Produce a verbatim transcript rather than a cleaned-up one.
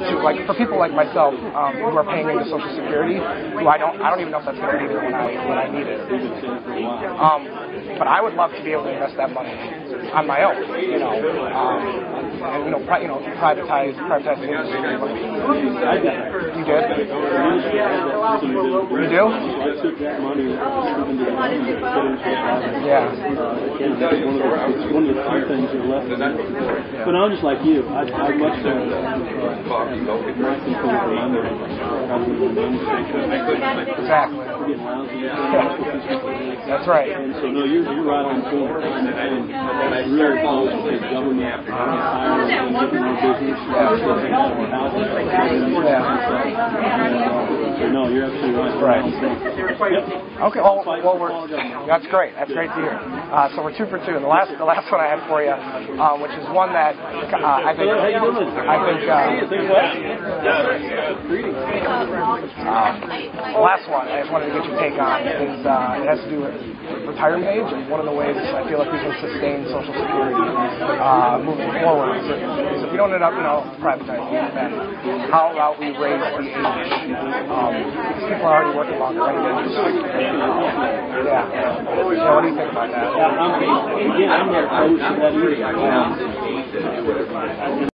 to like for people like myself um, who are paying into Social Security, who I don't I don't even know if that's going to be there when I when I need it. Um, but I would love to be able to invest that money on my own, you know, um, and you know, pri- you know, privatize privatize the industry. You did? You do? Yeah. It's one of the few things that are left. But I'm just like you. I, I'd much rather Exactly. That's right. And so, no, you're, you're right on point. And, and it's really close to the government hiring and getting more business. Yeah. No, you're absolutely right. Right. Yep. Okay. Well, well we're, that's great. That's great to hear. Uh, so we're two for two. And the last, the last one I had for you, uh, which is one that uh, I think, I think, uh, um, the last one I just wanted to get your take on is uh, it has to do with retirement age, and one of the ways I feel like we can sustain Social Security uh, moving forward is if, is if we don't end up, you know, privatizing it, then how about we raise the age? Um, because people are already working longer anyway. Yeah. So what do you think about that? Yeah, I'm, again, I'm not opposed to that either.